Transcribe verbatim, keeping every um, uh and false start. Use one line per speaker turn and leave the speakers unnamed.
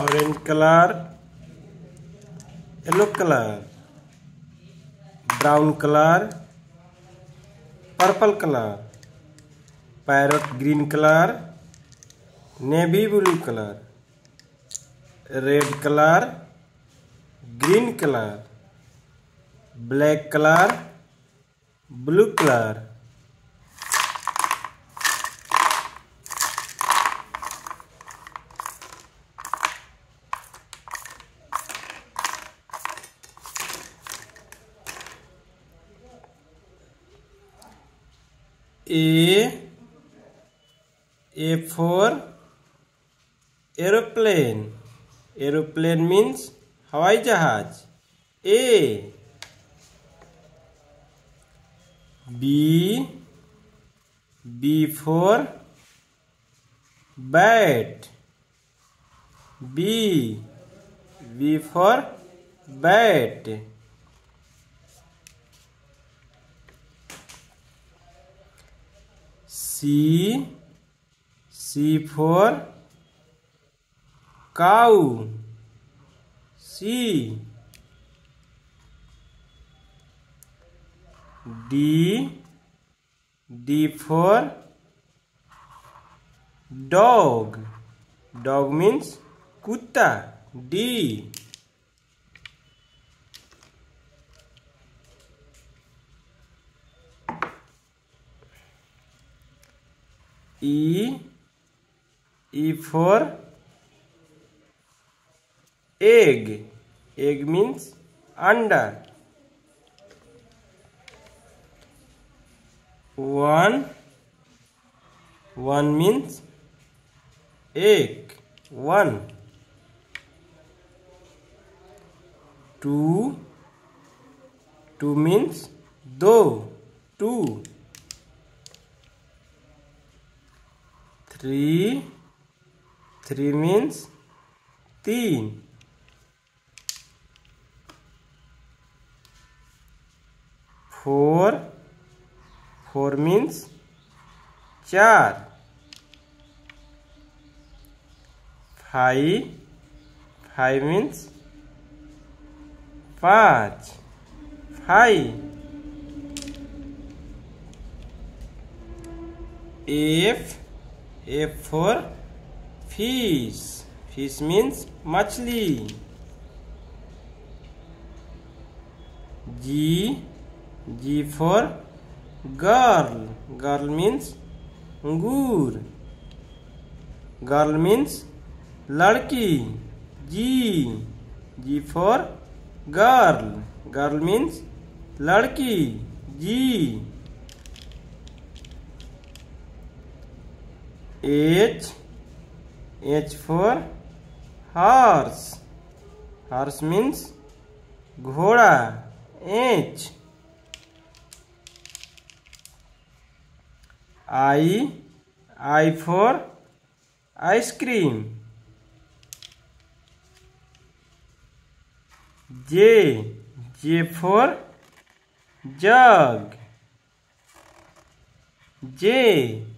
orange color, yellow color, brown color, purple color, parrot green color, navy blue color, red color, green color, black color, blue color. A A for aeroplane. Aeroplane means हवाई जहाज. A. B B for bat. B B for bat. C C for cow. C. D D for dog. Dog means कुत्ता. D. E E for egg. Egg means अंडा. One one means egg. One. Two two means दो. Two. Three three means तीन. Four four means चार. Five five means पाँच. Five. F F for fish. Fish means मछली. G G for girl. Girl means अंगूर. Girl means लड़की. G G for girl. Girl means लड़की. G. H H for horse. Horse means घोड़ा. H. I I for ice cream. J J for jug. J